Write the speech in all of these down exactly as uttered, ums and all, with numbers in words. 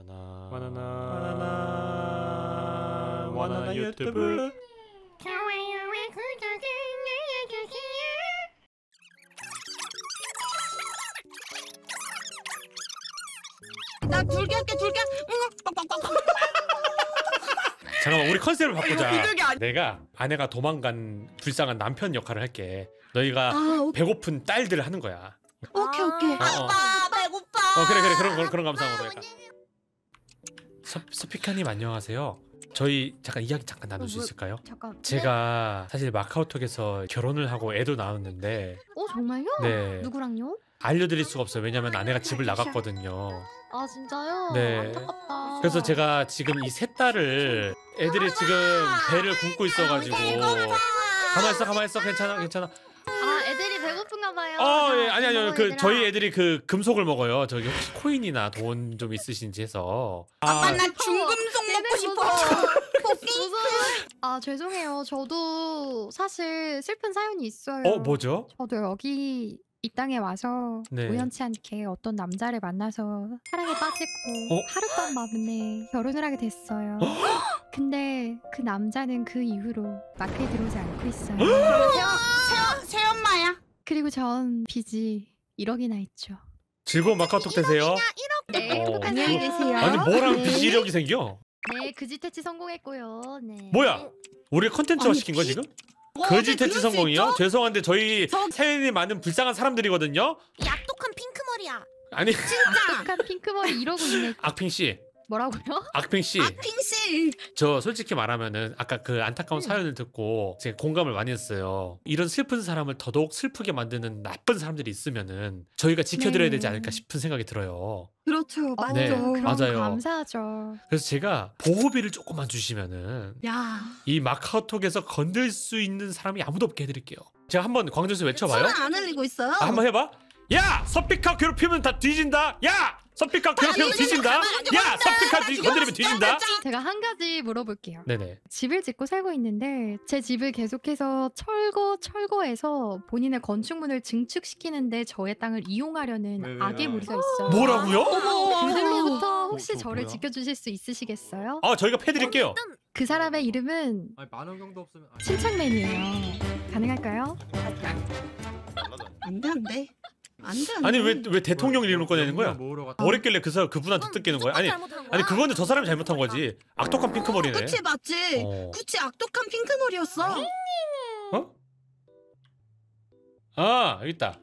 바나나 바나나 바나나 바나나 유튜브. 좋아요와 구독을 눌러주세요. 나 둘기 할게 둘기. 잠깐만, 우리 컨셉을 바꾸자. 비둘기 아니- 내가 아내가 도망간 불쌍한 남편 역할을 할게. 너희가 아, 오, 배고픈 딸들을 하는 거야. 오케이 오케이. 어, 어. 아빠 배고파. 어 그래 그래 그런 그런, 그런 감상으로 약간. 서, 서피카님 안녕하세요. 저희 잠깐 이야기 잠깐 나눌 수 뭐, 있을까요? 잠깐. 제가 사실 마카오톡에서 결혼을 하고 애도 낳았는데 어 정말요? 네 누구랑요? 알려드릴 수가 없어요. 왜냐면 아내가 집을 나갔거든요. 아 진짜요? 네. 안타깝다. 그래서 제가 지금 이 세 딸을 애들이 지금 배를 굶고 있어가지고 가만 있어 가만 있어 괜찮아 괜찮아. 아 애들이 배고픈가 봐요. 어 예 아니 아니요 그 얘들아. 저희 애들이 그 금속을 먹어요. 저기 혹시 코인이나 돈 좀 있으신지 해서. 아빠 아, 나 중금속 먹고 얘네 싶어. 무서워. 아 죄송해요. 저도 사실 슬픈 사연이 있어요. 어 뭐죠? 저도 여기 이 땅에 와서 네. 우연치 않게 어떤 남자를 만나서 사랑에 빠지고 어? 하룻밤 만에 결혼을 하게 됐어요. 근데 그 남자는 그 이후로 마크에 들어오지 않고 있어요. 새엄마야. 그리고 전 빚이 일억이나 있죠. 즐거운 마카오톡 되세요. 네, 어, 안녕히 그- 계세요. 아니 뭐랑 네. 빚이 이력이 생겨? 네, 그지 퇴치 성공했고요. 네. 뭐야? 우리가 컨텐츠화 아니, 시킨 거 빚- 지금? 어, 거짓 네, 퇴치 그럴 수 성공이요? 있죠? 죄송한데 저희 저- 사연이 많은 불쌍한 사람들이거든요. 약독한 핑크머리야. 아니 악독한 핑크머리 이러고 있네. 악핑 씨, 뭐라고요? 악핑 씨, 핑씨. 저 솔직히 말하면은 아까 그 안타까운 음. 사연을 듣고 제가 공감을 많이 했어요. 이런 슬픈 사람을 더더욱 슬프게 만드는 나쁜 사람들이 있으면은 저희가 지켜드려야 네. 되지 않을까 싶은 생각이 들어요. 그렇죠. 어, 맞죠. 네, 그럼 맞아요. 감사하죠. 그래서 제가 보호비를 조금만 주시면은 야. 이 마카오톡에서 건들 수 있는 사람이 아무도 없게 해드릴게요. 제가 한번 광주에서 외쳐봐요. 손은 안 흘리고 있어요. 아, 한번 해봐. 야 서피카 괴롭히면 다 뒤진다. 야 서피카 괴롭히면 이거 뒤진다. 가만히 좀 야 앉아. 서피카 나 뒤- 지금 건드리면 뒤진다. 제가 한 가지 물어볼게요. 네네. 집을 짓고 살고 있는데 제 집을 계속해서 철거 철거해서 본인의 건축물을 증축시키는데 저의 땅을 이용하려는 네, 네, 악의 네. 무리가 있어요. 뭐라고요? 그들로부터 혹시 저- 저 저를 뭐야? 지켜주실 수 있으시겠어요? 아 저희가 패드릴게요. 그 사람의 이름은 아니 만원경도 없으면 아니, 침착맨이에요. 가능할까요? 안돼 안돼. 안돼 안돼. 아니 왜 왜 대통령 이름을 꺼내는 거야? 모으러 갔다. 뭐랬길래 그 사람 그분한테 뜯기는 거야? 아니 아니 그거는 저 사람이 잘못한 거지. 악독한 핑크머리네. 그치 맞지. 어. 그치 악독한 핑크머리였어. 어? 아 여기 있다.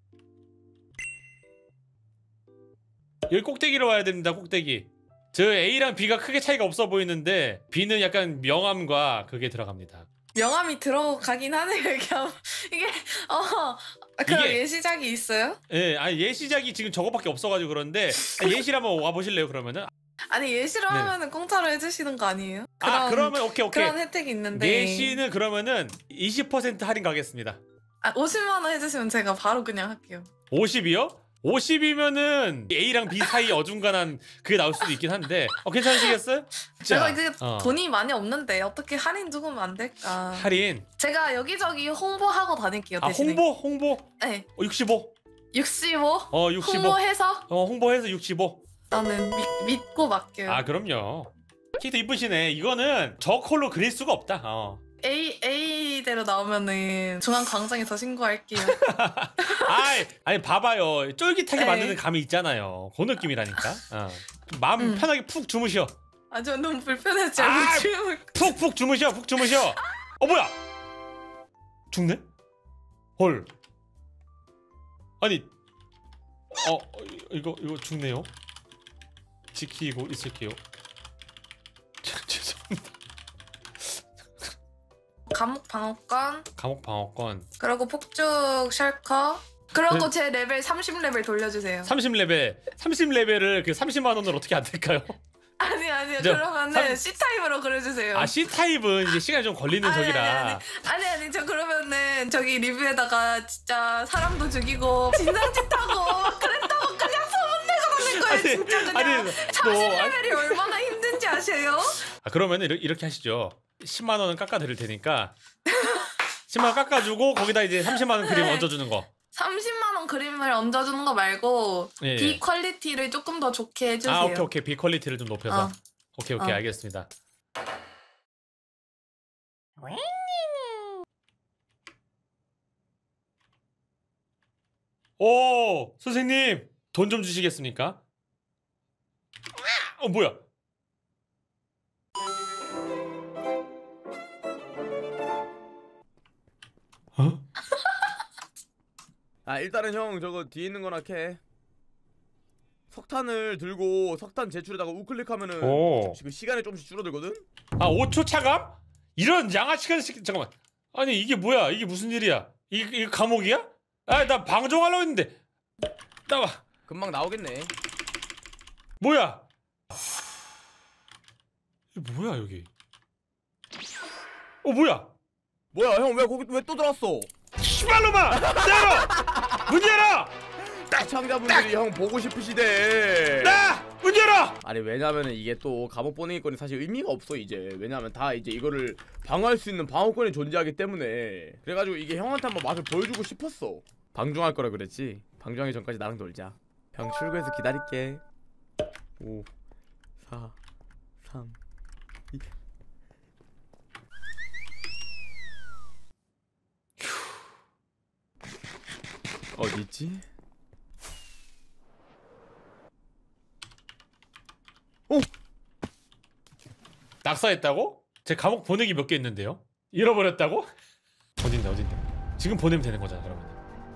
여기 꼭대기로 와야 됩니다. 꼭대기. 저 A랑 B가 크게 차이가 없어 보이는데 B는 약간 명암과 그게 들어갑니다. 명함이 들어가긴 하네요. 이게 아마- 이게 어 그런 이게- 예시작이 있어요? 예, 아니 예시작이 지금 저거밖에 없어가지고 그런데 아니, 예시를 한번 와 보실래요? 그러면은 아니 예시로 네. 하면은 공짜로 해주시는 거 아니에요? 아 그러면 오케이 오케이. 그런 혜택이 있는데 예시는 그러면은 이십 퍼센트 할인 가겠습니다. 아, 오십만 원 해주시면 제가 바로 그냥 할게요. 오십이요? 오십이면은 A랑 B 사이 어중간한 그게 나올 수도 있긴 한데 어 괜찮으시겠어요? 제가 이제 어. 돈이 많이 없는데 어떻게 할인 주면 안 될까? 할인. 제가 여기저기 홍보하고 다닐게요. 아 대신에. 홍보 홍보. 네, 어, 육십오. 육십오 어 육십오. 홍보해서 어 홍보해서 육십오. 나는 믿, 믿고 맡겨요. 아 그럼요. 키트 이쁘시네. 이거는 저 컬러 그릴 수가 없다. 어. A A대로 나오면은 중앙 광장에서 신고할게요. 아이, 아니 봐봐요. 쫄깃하게 네. 만드는 감이 있잖아요. 그 느낌이라니까. 어. 마음 음. 편하게 푹 주무셔. 아주 너무 불편하지 아! 않고 지금 푹푹 주무셔. 푹 주무셔. 어 뭐야? 죽네? 헐. 아니. 어 이거 이거 죽네요. 지키고 있을게요. 죄송합니다. 감옥 방어권 감옥 방어권. 그리고 폭죽 셜커 그리고 네. 제 레벨 삼십 레벨 돌려주세요. 삼십 레벨. 삼십 레벨을 그 삼십만 원으로 어떻게 안 될까요? 아니 아니요 저, 그러면은 삼- C 타입으로 그려주세요. 아 C 타입은 이제 시간이 좀 걸리는 아니, 저기라. 아니, 아니. 아니 아니 저 그러면은 저기 리뷰에다가 진짜 사람도 죽이고 진상짓하고 그랬다고 그냥 소문내고 다닐 거예요. 진짜 그냥 아니, 삼십 뭐, 아니, 레벨이 얼마나 힘든지 아세요? 아, 그러면은 이렇게, 이렇게 하시죠. 십만 원은 깎아 드릴 테니까 십만 원 깎아주고 거기다 이제 삼십만 원 그림 네. 얹어주는 거. 삼십만 원 그림을 얹어주는 거 말고 예, B 예. 퀄리티를 조금 더 좋게 해주세요. 아 오케이 오케이 B 퀄리티를 좀 높여서. 어. 오케이 오케이 어. 알겠습니다. 오 선생님 돈 좀 주시겠습니까? 어 뭐야? 어? 아 일단은 형 저거 뒤에 있는 거나 캐. 석탄을 들고 석탄 제출에다가 우클릭하면은 오. 지금 시간이 조금씩 줄어들거든? 아 오 초 차감? 이런 양아치한 새끼 잠깐만. 아니 이게 뭐야? 이게 무슨 일이야? 이 이거 감옥이야? 아 나 방종하려고 했는데 나와. 금방 나오겠네. 뭐야? 이게 뭐야 여기? 어 뭐야? 뭐야 형 왜 거기 왜 또 들어왔어? 씨발놈아! 열어! 문 열어! 시청자분들이 형 보고 싶으시대. 나! 문 열어! 아니 왜냐면은 이게 또 감옥 보내기 건이 사실 의미가 없어 이제. 왜냐면 다 이제 이거를 방어할 수 있는 방어권이 존재하기 때문에. 그래가지고 이게 형한테 한번 맛을 보여주고 싶었어. 방종할 거라 그랬지. 방종하기 전까지 나랑 놀자. 형 출구에서 기다릴게. 오 사 삼 이 어디 있지? 오! 낙사했다고? 제 감옥 보내기 몇 개 있는데요? 잃어버렸다고? 어딘데 어딘데? 지금 보내면 되는 거잖아 그러면.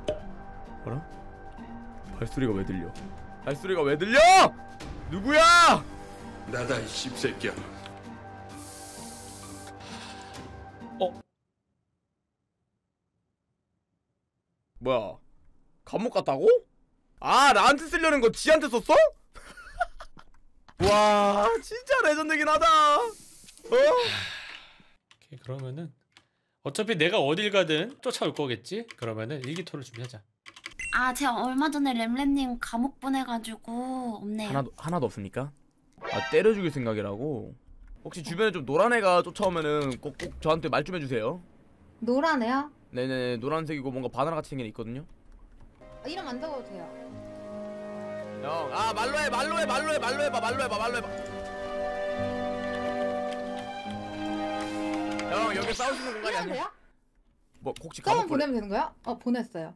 뭐라? 발소리가 왜 들려? 발소리가 왜 들려? 누구야? 나다 이 씹새끼야. 어? 뭐야? 감옥 갔다고? 아 나한테 쓰려는 거 지한테 썼어? 와 진짜 레전드긴 하다. 어? 오케이 그러면은 어차피 내가 어딜 가든 쫓아올 거겠지? 그러면은 일기토를 준비하자. 아, 제가 얼마 전에 램램님 감옥 보내가지고 없네요. 하나도 하나도 없습니까? 아 때려 죽일 생각이라고? 혹시 주변에 좀 노란 애가 쫓아오면은 꼭 꼭 저한테 말 좀 해주세요. 노란 애야? 네네 노란색이고 뭔가 바나나 같이 생긴 애 있거든요. 아, 이름 안 적어도 돼요. 형, 아 말로 해, 말로 해, 말로 해, 말로 해봐, 말로 해봐, 말로 해봐. 형 여기 싸울 수 있는 공간이 이름 아니야. 돼요? 뭐 혹시 썸은 감옥 보내? 보내면 되는 거야? 어, 보냈어요.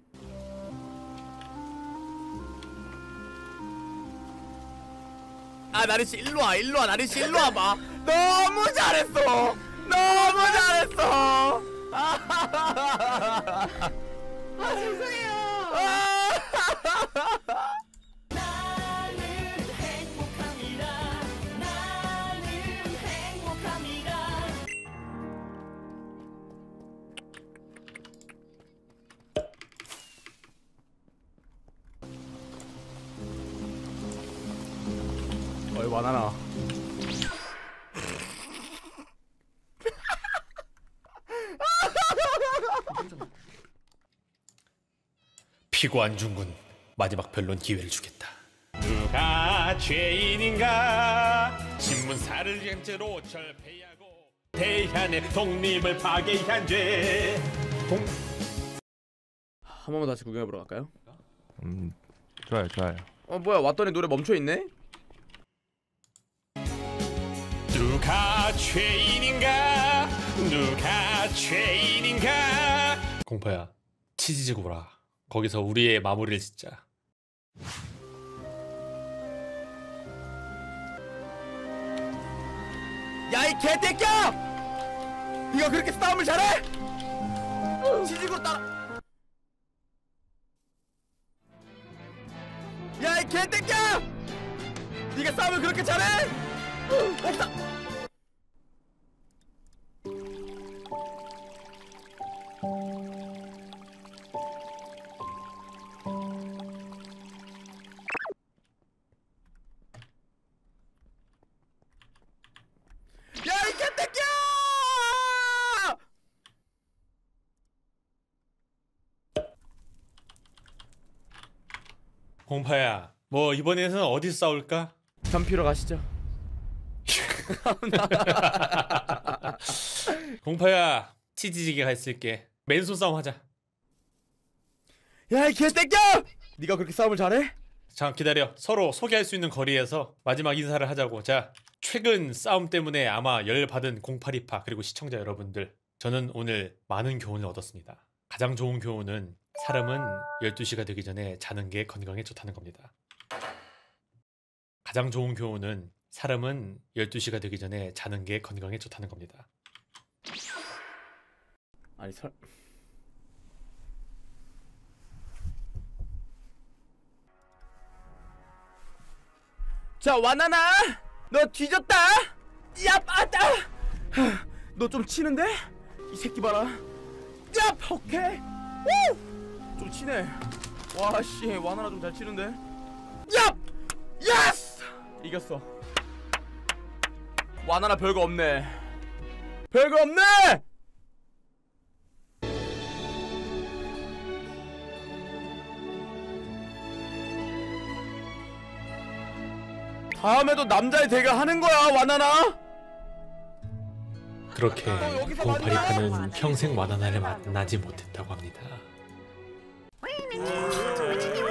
아 나리 씨 일로 와, 일로 와, 나리 씨 일로 와봐. 너무 잘했어, 너무 잘했어. 아, 죄송해요. 어이 바나나. 피고한 중군 마지막 변론 기회를 주겠다. 누가 죄인인가? 신문사를 쟁죄로 철폐하고 대한의 독립을 파괴한 죄. 동... 한 번만 다시 구경해보러 갈까요? 음 좋아요 좋아요. 어 뭐야 왔더니 노래 멈춰있네? 누가 죄인인가? 누가 죄인인가? 공파야 치즈지고 보라. 거기서 우리의 마무리를 짓자. 야 이 개새끼야! 네가 그렇게 싸움을 잘해? 지지고 따라. 야 이 개새끼야! 네가 싸움을 그렇게 잘해? 없다. 야 이 개새끼야! 공파야 뭐 이번에는 어디서 싸울까? 현피로 가시죠. 공파야 치즈지게가 있을게. 맨손 싸움 하자. 야 이 개새끼야! 네가 그렇게 싸움을 잘해? 잠깐 기다려. 서로 소개할 수 있는 거리에서 마지막 인사를 하자고. 자, 최근 싸움 때문에 아마 열받은 공팔이파 그리고 시청자 여러분들, 저는 오늘 많은 교훈을 얻었습니다. 가장 좋은 교훈은 사람은 열두 시가 되기 전에 자는 게 건강에 좋다는 겁니다. 가장 좋은 교훈은 사람은 열두 시가 되기 전에 자는 게 건강에 좋다는 겁니다. 아니 설... 자 와나나 너 뒤졌다. 야 아따 너 좀 치는데? 이 새끼 봐라. 야 오케이 우! 좀 치네. 와씨 와나나 좀 잘 치는데. 야 예스 이겼어. 와나나 별거 없네. 별거 없네. 다음에도 남자의 대결 하는 거야 와나나. 그렇게 공팔이파는 평생 와나나를 만나지 못했다고 합니다.